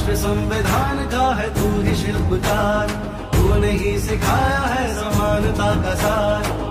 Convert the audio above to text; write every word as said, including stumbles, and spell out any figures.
राष्ट्र संविधान का है तू ही शिल्पकार, तूने ही सिखाया है समानता का सार।